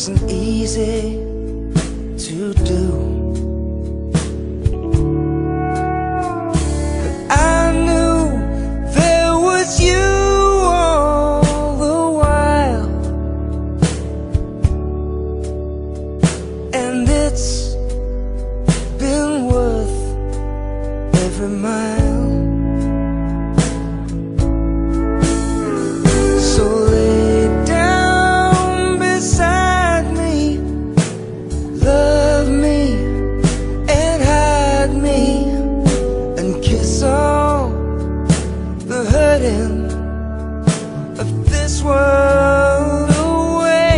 wasn't easy to do. But I knew there was you all the while, and it's been worth every mile. So lay down beside me, love me and hide me, and kiss all the hurting of this world away.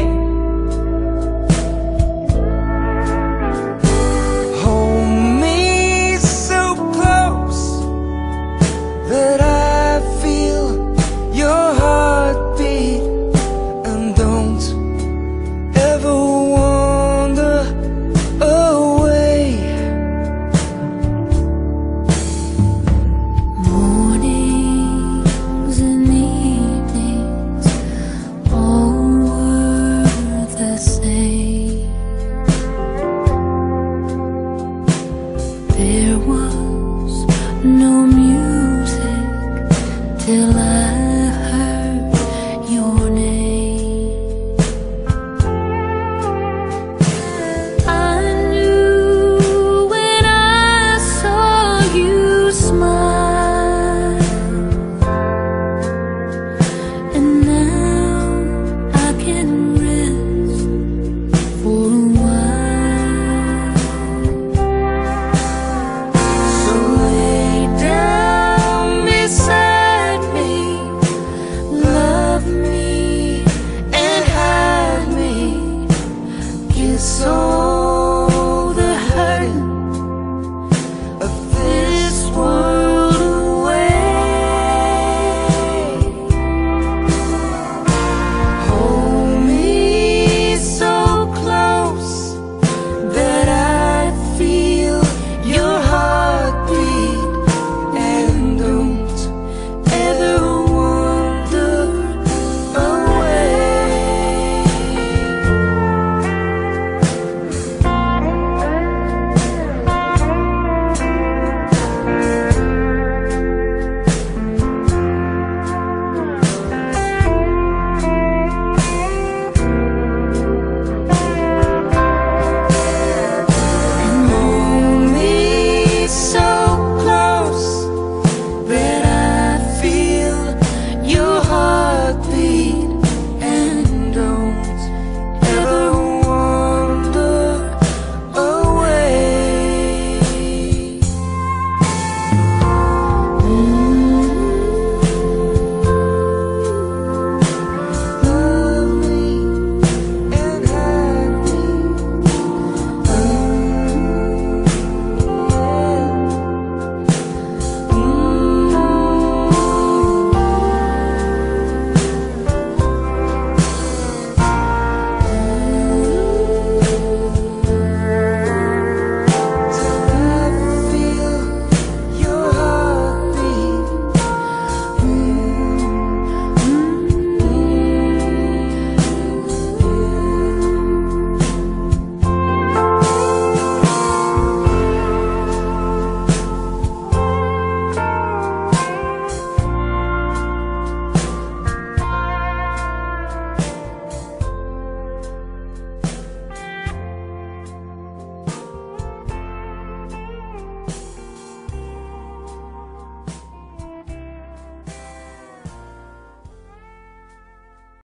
Hold me so close that I feel your heartbeat, and don't ever wander away. Mornings and evenings all were the same. There was no music till